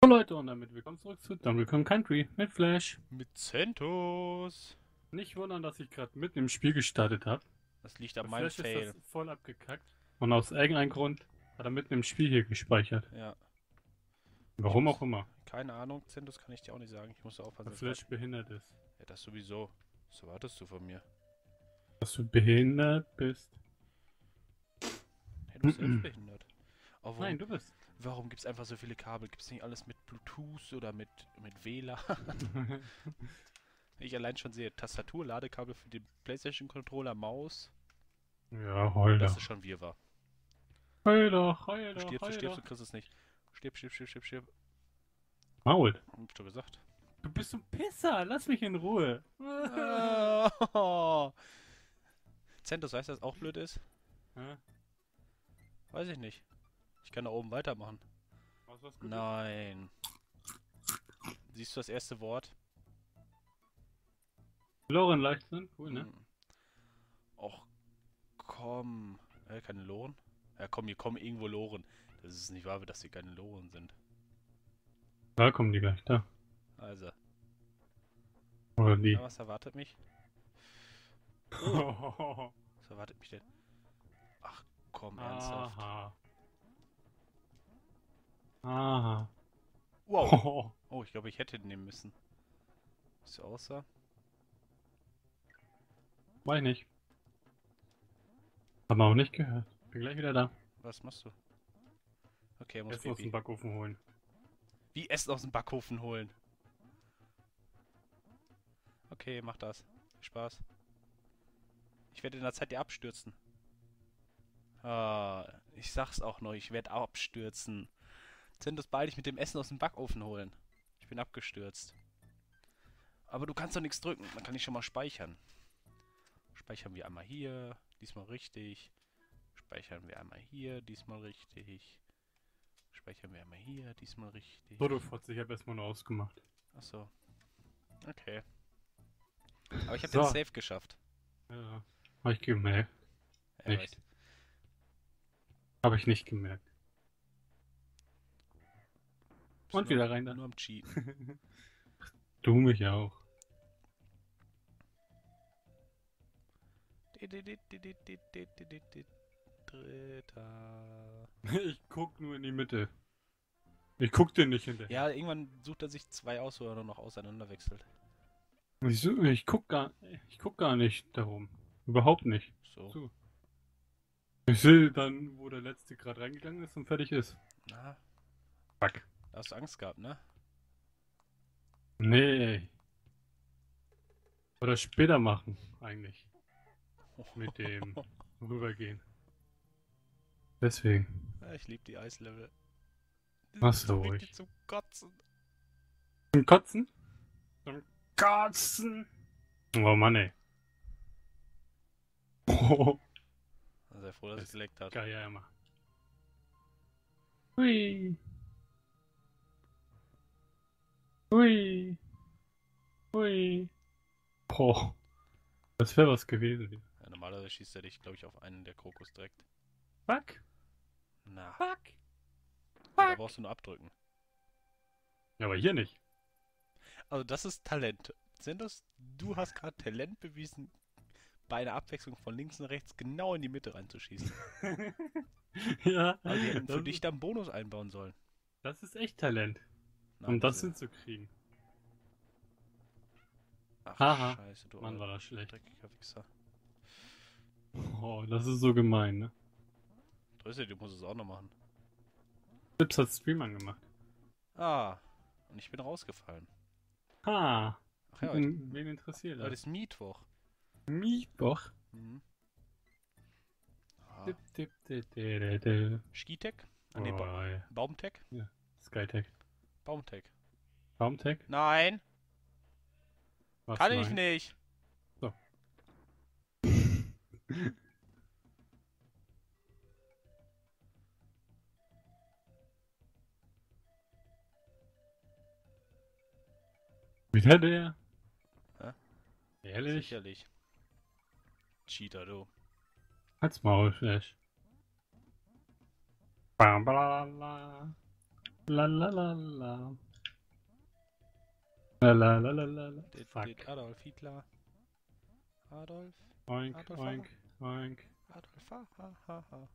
Hallo Leute und damit willkommen zurück zu Donkey Kong Country mit Flash. Mit Centos. Nicht wundern, dass ich gerade mitten im Spiel gestartet habe. Das liegt an Bei meinem Flash ist Fail. das voll abgekackt. Und aus irgendeinem Grund hat er mitten im Spiel hier gespeichert. Ja. Ich Warum muss. auch immer. Keine Ahnung, Centos kann ich dir auch nicht sagen. Ich muss aufpassen, Weil dass gerade. Flash behindert ist. Ja, das sowieso. Was erwartest du von mir? Dass du behindert bist. Hey, du bist selbst behindert. Oh, Nein, du bist. warum gibt es einfach so viele Kabel? Gibt es nicht alles mit Bluetooth oder mit WLAN? Ich allein schon sehe, Tastatur, Ladekabel für den PlayStation Controller, Maus. Ja, heul Das doch. ist schon Wirrwarr. Heul doch, heul Du doch, stirbst, du heul stirbst, doch. du kriegst es nicht. Stirb, stirb, stirb, stirb, stirb. Maul. Hab ich doch gesagt. Du bist ein Pisser, lass mich in Ruhe. Oh. Centos, weißt du, was auch blöd ist? Hä? Weiß ich nicht. Ich kann da oben weitermachen. Was gut? Nein. Siehst du das erste Wort? Loren Leichtsinn, cool, ne? Hm. Och, komm. Keine Loren? Ja, komm, hier kommen irgendwo Loren. Das ist nicht wahr, dass hier keine Loren sind. Da kommen die gleich, da. Also, Oder die. na, was erwartet mich? Oh, was erwartet mich denn? Ach, komm, ernsthaft. Aha. Aha. Wow. Oh, ich glaube, ich hätte den nehmen müssen. Wie es aussah. Weiß nicht. Haben wir auch nicht gehört. Bin gleich wieder da. Was machst du? Okay, er muss Essen aus dem Pipi. Backofen holen. Wie Essen aus dem Backofen holen? Okay, mach das. Viel Spaß. Ich werde in der Zeit dir abstürzen. Ah, ich sag's auch noch, ich werde abstürzen. Zentus, beeil dich mit dem Essen aus dem Backofen holen. Ich bin abgestürzt. Aber du kannst doch nichts drücken, dann kann ich schon mal speichern. Speichern wir einmal hier, diesmal richtig. Speichern wir einmal hier, diesmal richtig. Speichern wir einmal hier, diesmal richtig. So, du Fotze, ich habe erstmal nur ausgemacht. Achso. Okay. Aber ich habe So. den Safe geschafft. Ja. Hab ich gemerkt. Ja, Echt. Habe ich nicht gemerkt. Und wieder rein da. Nur am Cheaten. Du mich auch. Dritter. Ich guck nur in die Mitte. Ich guck dir nicht hinterher. Ja, irgendwann sucht er sich zwei aus, wo er nur noch auseinander wechselt. Ich guck gar nicht darum. Überhaupt nicht. So. So. Ich sehe dann, wo der letzte gerade reingegangen ist und fertig ist. Na, Fuck. da hast du Angst gehabt, ne? Nee. Oder später machen, eigentlich. Mit dem rübergehen. Deswegen. Ja, ich liebe die Eislevel. Die Mach sind so so richtig ruhig. zum Kotzen. Zum Kotzen? Zum Kotzen! Oh Mann, ey. Oh, Sei froh, dass es geleckt hat. geil, ja immer. Hui. Hui. Hui. Boah. Das wäre was gewesen. Ja, normalerweise schießt er dich, glaube ich, auf einen der Krokus direkt. Fuck. Na, Fuck. ja, da Fuck. brauchst du nur abdrücken. Ja, aber hier nicht. Also das ist Talent. Sendus, du hast gerade Talent bewiesen, bei einer Abwechslung von links und rechts genau in die Mitte reinzuschießen. Ja. Aber die hätten für Das, dich dann einen Bonus einbauen sollen. das ist echt Talent. Na, Um das diese- hinzukriegen. Ach, Haha. scheiße, du Mann, war das schlecht. dreckiger Wichser. Oh, das ist so gemein, ne? Drösel, du musst es auch noch machen. Pips hat Stream angemacht. Ah, und ich bin rausgefallen. Ha. Ach ja, Wen interessiert heute das? ist Mittwoch. Mittwoch. Mhm. Ah. Dip, dip, dip, dip, dip, dip. Skitech? Ah, nee, Oh, ja. Baumtech? Skytech. Baumtech. Baumtech? Nein, Was kann ich nein? nicht. So. Wieder der? Hä? Ehrlich? Sicherlich. Cheater, du. Halt's Maul, Flash. Bam, balala. La la la la. La la la la la la. Fuck. Adolf Hitler. Adolf. Oink, Adolf. oink, oink. Adolf. Ha, ha, ha, ha.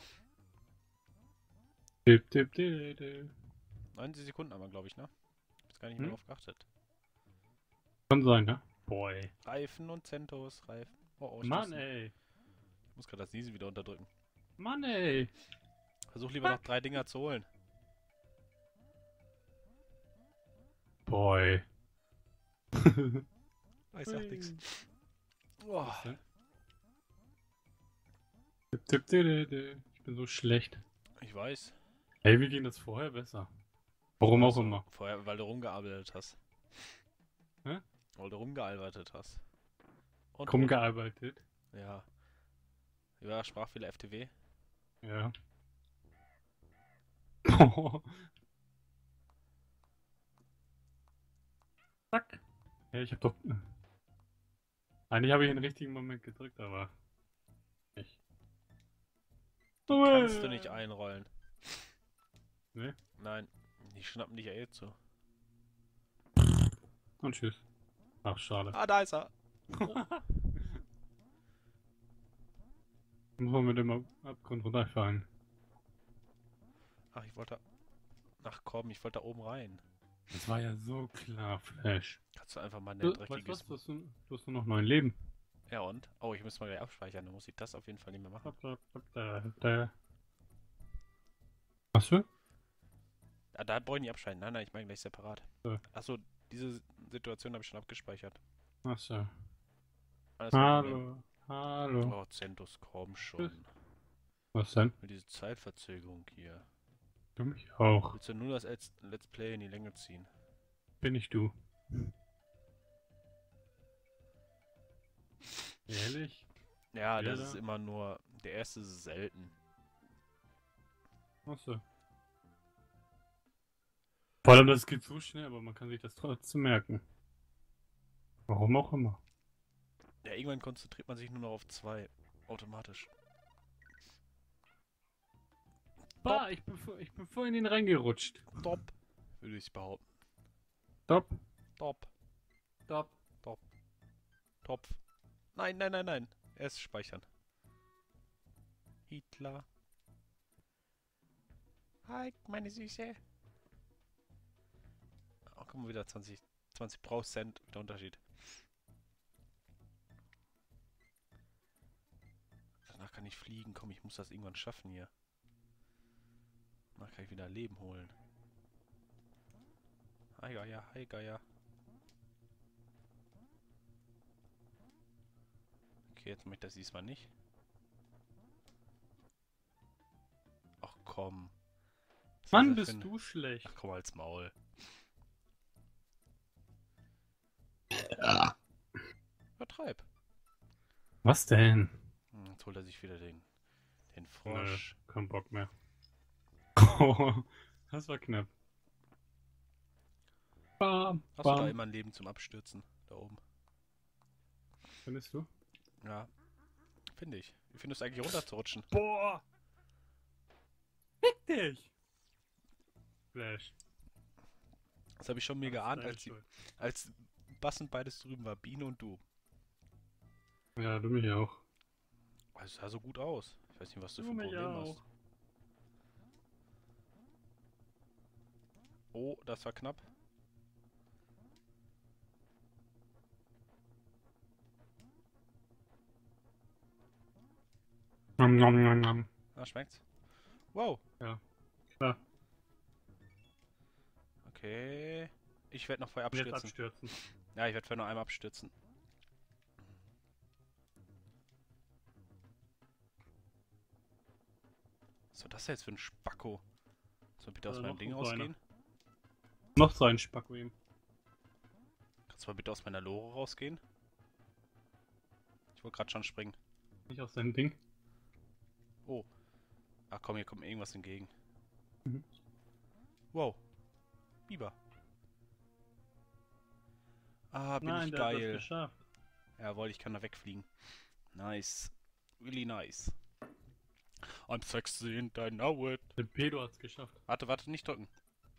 Dip, dip, dip, dip. 90 Sekunden haben wir, glaube ich, ne? Ich hab gar nicht mehr Hm? drauf geachtet. Kann sein, ne? Boy. Reifen und Centos, Reifen. Oh, ich Mann, ey. muss gerade das Niesen wieder unterdrücken. Mann, ey. Versuch lieber noch 3 Dinger zu holen. Boy. Ich sag nix. Oh. Was denn? Dip, dip, dip, dip. Ich bin so schlecht. Ich weiß. Ey, wir gehen das vorher besser. Warum auch Also, immer. Vorher, weil du rumgearbeitet hast. Hä? Weil du rumgearbeitet hast. Und Rumgearbeitet. Ja. Wie war Sprachfehler FTW? Ja. Zack. Ja, ich hab doch. Eigentlich habe ich den richtigen Moment gedrückt, aber. Nicht. Kannst du nicht einrollen. Ne? Nein. Die schnappen dich ja eh zu. Und tschüss. Ach, schade. Ah, da ist er. Muss man mit dem Abgrund runterfallen. Ach, ich wollte. Ach komm, ich wollte da oben rein. Das war ja so klar, Flash. Kannst du einfach mal ein Weißt du dreckiges. was? Du hast nur noch 9 Leben. Ja und? Oh, ich muss mal gleich abspeichern. Dann muss ich das auf jeden Fall nicht mehr machen. Was für? Ah, da brauche ich nicht abschalten. Nein, nein, ich meine gleich separat. Ja. Achso, diese Situation habe ich schon abgespeichert. Achso. Alles kein Problem. Hallo. Hallo. Oh, Centos, komm schon. Was denn? Mit dieser Zeitverzögerung hier. Du mich auch. Willst du nur das Let's Play in die Länge ziehen? Bin ich du. Ehrlich? Ja, das Wer ist da? immer nur. Der erste ist selten. Achso. Vor allem, das geht so schnell, aber man kann sich das trotzdem merken. Warum auch immer. Ja, irgendwann konzentriert man sich nur noch auf 2. Automatisch. Bah, ich bin vorhin in den reingerutscht. Top. Würde ich behaupten. Stopp. Top. Stopp. Topf. Nein, nein, nein, nein. Erst speichern. Hitler. Hi, meine Süße. Oh, guck mal, wieder 20 Cent der Unterschied. Danach kann ich fliegen. Komm, ich muss das irgendwann schaffen hier. Danach kann ich wieder Leben holen. Hi, Geier, hi, Geier. Okay, jetzt mache ich das diesmal nicht. Ach komm. Was Mann, ist das bist für ein- du schlecht. Ach komm, als Maul. Ja. Übertreib. Was denn? Jetzt holt er sich wieder den Nö, Frosch. kein Bock mehr. Das war knapp. Bam, Hast du da bam. immer ein Leben zum Abstürzen? Da oben. Findest du? Ja. Finde ich. Wie findest du eigentlich runterzurutschen? Boah! Fick dich! Flash. Das habe ich schon mir Das ist geahnt, deine Schuld. als Bass und beides drüben war. Biene und du. Ja, du mich auch. Es sah so gut aus. Ich weiß nicht, was du für Du ein mich Problem auch. hast. Oh, das war knapp. Nom, nom, nom, nom. Ah, schmeckt's? Wow. Klar. Okay. Ich werde noch vorher Jetzt abstürzen. abstürzen. Ja, ich werde vorher noch einmal abstürzen. Was war das jetzt für ein Spacko? Soll bitte aus meinem noch Ding so einer. rausgehen? Noch so ein Spacko ihm. Kannst du mal bitte aus meiner Lore rausgehen? Ich wollte gerade schon springen. Nicht aus deinem Ding. Oh. Ach komm, hier kommt mir irgendwas entgegen. Mhm. Wow. Biber. Ah, bin Nein, ich der hat das geil. geschafft. Jawohl, ich kann da wegfliegen. Nice. Really nice. I'm sexy and I know it. Der Pedo hat's geschafft. Warte, warte, nicht drücken.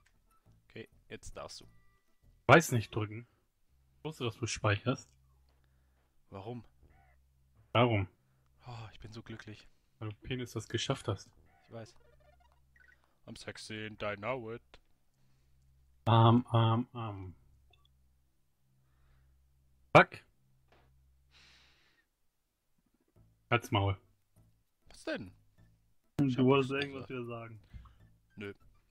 Jetzt darfst du. Weiß nicht drücken. Ich wusste, dass du speicherst. Warum? Warum? Oh, ich bin so glücklich. Weil du Penis das geschafft hast. Ich weiß. I'm sexy and I know it. Fuck. Halt's Maul. Was denn? Du hab wolltest nichts irgendwas wieder sagen. Nö.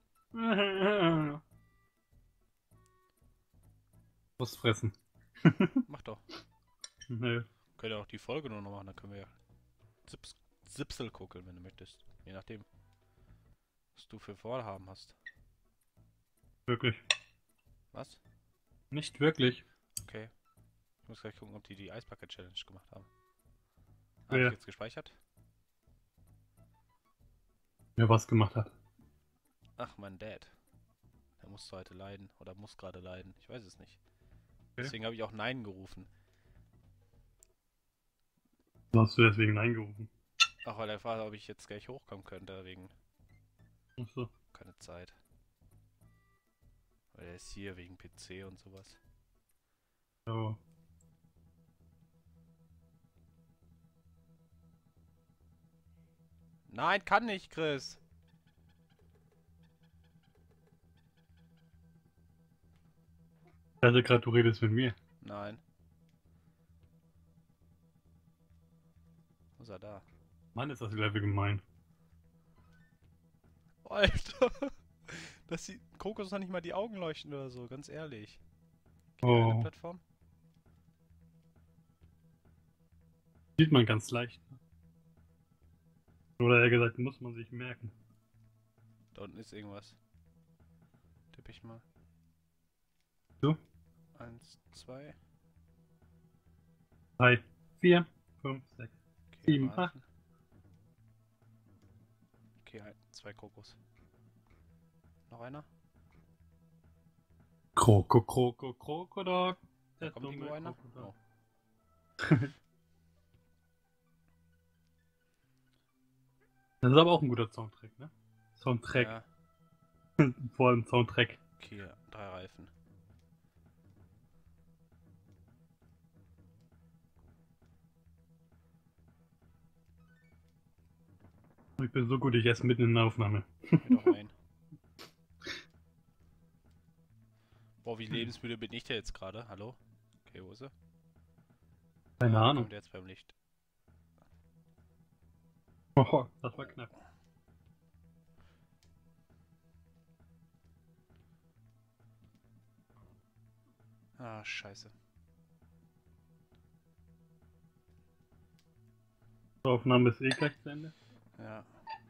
Was fressen. Mach doch. Nö. Können ja auch die Folge nur noch machen, dann können wir ja Sipsel gucken, wenn du möchtest. Je nachdem, was du für Vorhaben hast. Wirklich. Was? Nicht wirklich. Okay. Ich muss gleich gucken, ob die Eisbucket Challenge gemacht haben. Ja. Habe ich jetzt gespeichert? Wer was gemacht hat. Ach, mein Dad. Der musste heute leiden. Oder muss gerade leiden. Ich weiß es nicht. Okay. Deswegen habe ich auch Nein gerufen. Was hast du deswegen eingerufen? Ach, weil er fragt, ob ich jetzt gleich hochkommen könnte, wegen Achso. keine Zeit. Weil er ist hier wegen PC und sowas. Oh. Nein, kann nicht, Chris. Ich dachte gerade, du redest mit mir. Nein. Wo ist er da? Mann, ist das Level gemein. Alter. Das sieht Kokos noch nicht mal die Augen leuchten oder so, ganz ehrlich. Geht Oh. eine Plattform? Sieht man ganz leicht. Oder eher gesagt, muss man sich merken. Da unten ist irgendwas. Tipp ich mal. So? 1, 2. 3, 4, 5, 6. Okay, 7, mal 8. Okay, 2 Kokos. Noch einer? Krokodok. Da kommt irgendwo einer? Oh. Das ist aber auch ein guter Soundtrack, ne? Soundtrack. Ja. Vor allem Soundtrack. Okay, 3 Reifen. Ich bin so gut, ich esse mitten in der Aufnahme. Geh doch rein. Boah, wie lebensmüde bin ich da jetzt gerade? Hallo? Okay, wo ist er? Keine Ah, Ahnung. kommt jetzt beim Licht. Oh, das war knapp. Ah, scheiße. Die Aufnahme ist eh gleich zu Ende. Ja.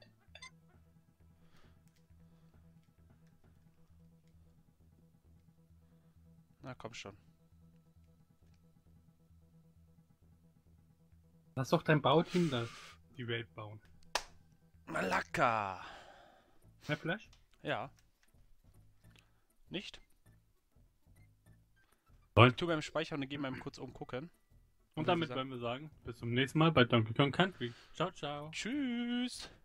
Na komm schon. Lass doch dein Bauteam da die Welt bauen. Malaka! Mehr Flash? Ja. Nicht? Toll. Ich tu beim Speichern und gehe mal kurz umgucken. Und damit wollen wir sagen, bis zum nächsten Mal bei Donkey Kong Country. Ciao, ciao. Tschüss!